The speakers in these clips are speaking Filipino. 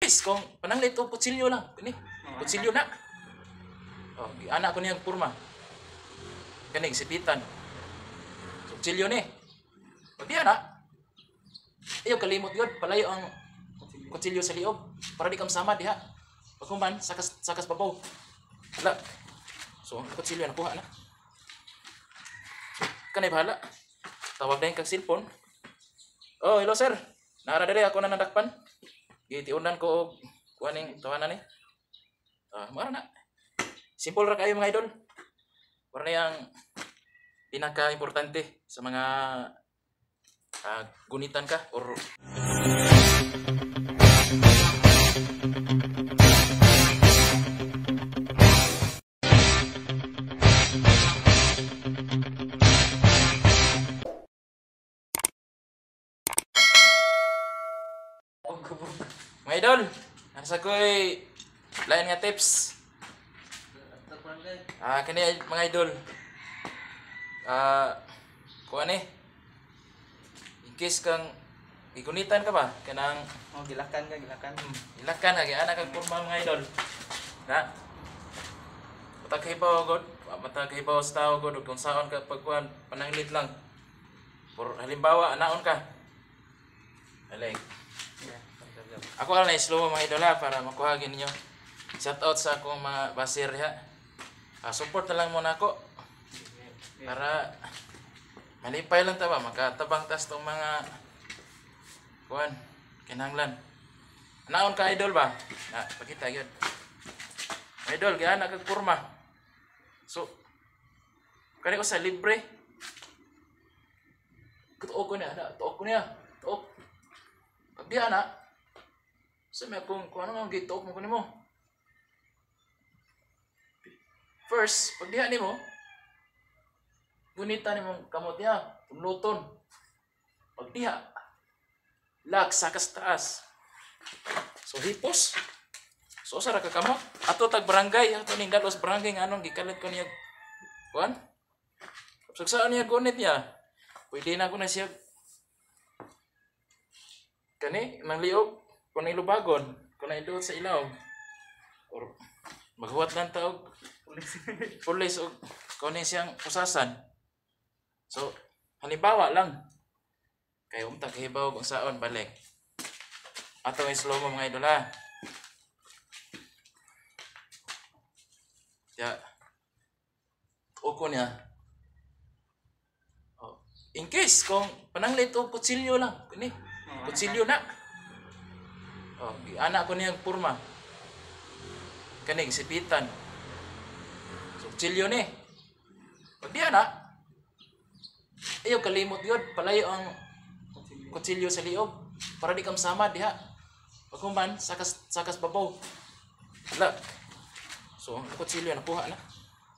Ingkis kung pananglit o kutsilyo lang. Kani, kutsilyo na. Oh, anak ko niyang purma. Kani, sipitan. So, kutsilyo ni. Pag di anak, ayaw kalimot yun. Palayo ang kutsilyo sa liog. Para di kam sama diha. Pag human, sakas babaw. Wala. So, ang kutsilyo nakuha na. Kanay bahala. Tawag na yung kag cellphone. Oh, hello sir. Naara dere ako na nadakpan. Gitiunan ko og kuaning tawanan ni. Mara na. Simple ra kayo mga idol. Para na yang pinaka-importante sa mga gunitan ka or mga idol, nasa ko'y lain nga tips. Kani mga idol. Kuha ni. In case kang gigunitan ka ba? Kanang gilakan. Gilakan lagi anak kag porma mga idol. Na. Mataghibaw god, mataghibaw sa tao god kung saon ka pagkuan pananglit lang. Por halimbawa anaon ka. Alay. Ako lang na slow mga idol para makuha ninyo. Shout out sa akong mga basir ha. Support na lang muna ako. Para malipay lang ta ba makatabang tas tong mga kuan kinahanglan. Naon ka idol ba? Pakita gyud. Idol gyana kag porma. So kani ko sa libre. Tuok ko niya. Tuok. Pag di ana sa may kung ano nga gituok mo kunin mo. First, pag diha nimo, gunita nimo kamot niya, tunluton. Pag diha, lag sakas taas. So hipos. So sa ra ka kamot, ato tag barangay, ato ning dalos barangay nga anong gikalit ko niya. Kuan? Kapag saan niya gunit niya, pwede na ko na siya kani nang liog. Kung ilubagon, kung naidot sa ilaw, or maghuwat lang taog, pulis o kung siyang pusasan. So, halimbawa lang, kayo kahibaw kung saan balik. Ato ay slow mo mga idol ha. Kaya, uko niya. In case, kung pananglit o kutsilyo lang, kutsilyo na. Anak ko niyang purma. Kanig, sipitan. So, kutsilyo ni. Pag di anak, ayaw kalimot yun. Palayo ang kutsilyo sa liog. Para di kam sama diha. Pag human, sakas babaw. Wala. So, ang kutsilyo nakuha na.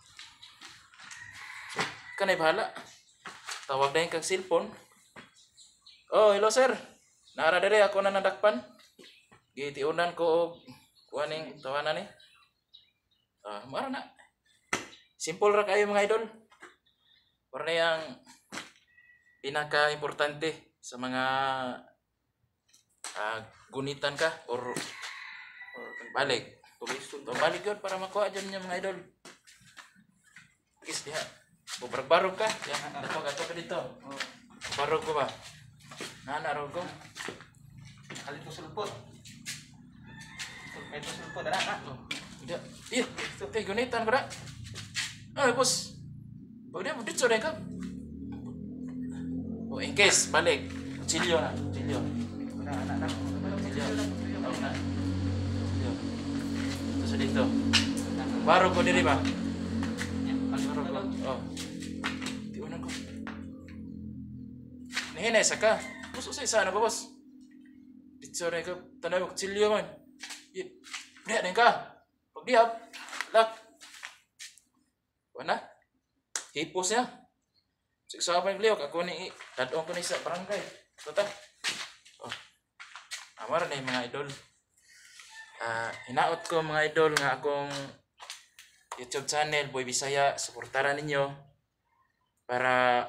So, kanay bahala. Tawag na yung kag cellphone. Oh, hello sir. Naara dere ako na nadakpan. Gitiunan ko og kuaning tawanan ni. Mara na. Simple ra kayo mga idol. Para na yang pinaka-importante sa mga gunitan ka or balik. Balik yun para makuha dyan niya mga idol. Kis diha. Barog ka. Yan, dato ka dito. Barog ko ba? Nanarog ko. Kalit ko sulpot. Ito sulpot na. Iya, gunitan ko na. Bos. Pag di mo dito rin ka. In case, balik. Kutsilyo na. Kutsilyo. Tapos dito. Barog ko diri ba? Barog ko. Tiunan ko. Nahinay sa ka. Bos, usay sana ba, bos? Dito rin ka. Tanay mo, kutsilyo man. Diha din ka. Pag dihap, lak. Wala. Hipos niya. Siksa pa yung liyok. Ako ni, dadong ko ni sa barangay. Ito. Amara na yung mga idol. Hinaot ko mga idol nga akong YouTube channel, Boy Bisaya. Suportaran ninyo. Para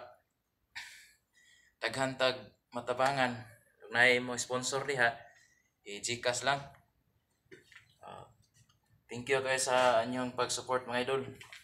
taghantag matabangan. Kung na mo sponsor diha, i-Gcash lang. Thank you kayo sa inyong pag-support mga idol.